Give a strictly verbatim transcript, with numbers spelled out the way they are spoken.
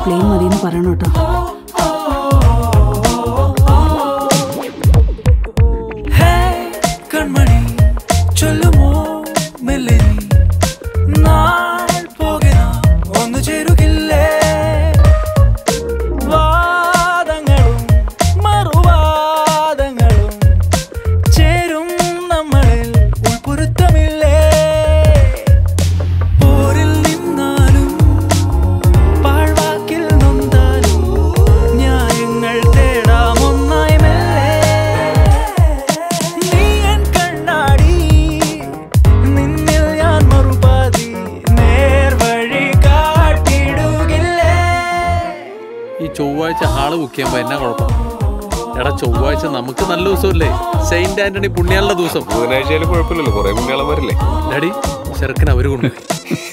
Plain മതിയെന്ന് പറയണം കേട്ടോ. കൺമണി ചൊല്ലുമോ മെല്ലെ നാൾ പോകെ ഒന്നു ചേരുകില്ലേ വാദങ്ങളും മറുവാദങ്ങളും ചേരും നമ്മളിൽ ഉൾപ്പൊരുത്തമില്ലേ പോരിൽ നിന്നാലും പാഴ്വാക്കിൽ നൊന്താലും ന്യായങ്ങൾ തേടാം ഒന്നായി മെല്ലെ നീ എൻ കണ്ണാടി നിന്നിൽ ഞാൻ മറുപാതി നേർവഴി കാട്ടിടുകില്ലേ. ഈ ചൊവ്വാഴ്ച ഹാള് ബുക്ക് ചെയ്യുമ്പോ എന്നാ കുഴപ്പം? എടാ ചൊവ്വാഴ്ച നമുക്ക് നല്ല ദിവസമല്ലേ, സെയിന്റ് ആന്റണി പുണ്യാളുടെ ദിവസം. ബുധനാഴ്ചയിലും കുഴപ്പമില്ലല്ലോ, കുറെ പുണ്യാളന്മാരില്ലേ. ഡാഡി ചെറുക്കൻ അവര് കൊണ്ടുപോയി.